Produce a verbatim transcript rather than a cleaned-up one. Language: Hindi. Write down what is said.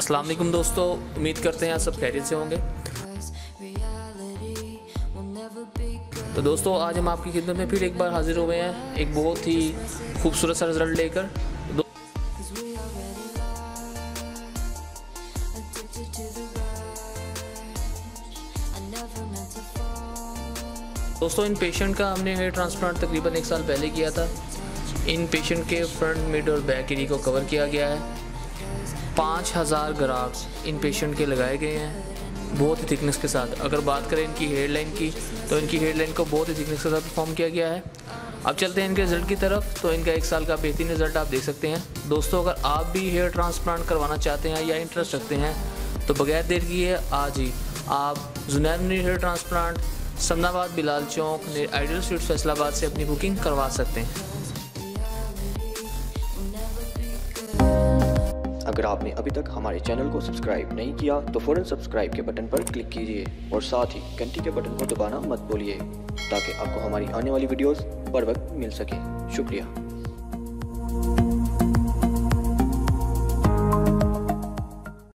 अस्सलाम वालेकुम दोस्तों, उम्मीद करते हैं आप सब खैरियत से होंगे। तो दोस्तों आज हम आपकी खिदमत में फिर एक बार हाजिर हुए हैं एक बहुत ही खूबसूरत सा रिजल्ट लेकर। दोस्तों इन पेशेंट का हमने हेयर ट्रांसप्लांट तकरीबन एक साल पहले किया था। इन पेशेंट के फ्रंट, मिड और बैक एरिया को कवर किया गया है। पाँच हज़ार ग्राफ्ट इन पेशेंट के लगाए गए हैं बहुत ही थिकनेस के साथ। अगर बात करें इनकी हेयर लाइन की तो इनकी हेयर लाइन को बहुत ही थिकनेस के साथ परफॉर्म किया गया है। अब चलते हैं इनके रिज़ल्ट की तरफ। तो इनका एक साल का बेहतरीन रिज़ल्ट आप देख सकते हैं। दोस्तों अगर आप भी हेयर ट्रांसप्लांट करवाना चाहते हैं या इंटरेस्ट रखते हैं तो बगैर देर किए आज ही आप Junaid Munir hair transplant, Samanabad, Bilal Chowk, ideal street, Faisalabad से अपनी बुकिंग करवा सकते हैं। अगर आपने अभी तक हमारे चैनल को सब्सक्राइब नहीं किया तो फ़ौरन सब्सक्राइब के बटन पर क्लिक कीजिए और साथ ही घंटी के बटन को दबाना मत भूलिए ताकि आपको हमारी आने वाली वीडियोस बर वक्त मिल सके। शुक्रिया।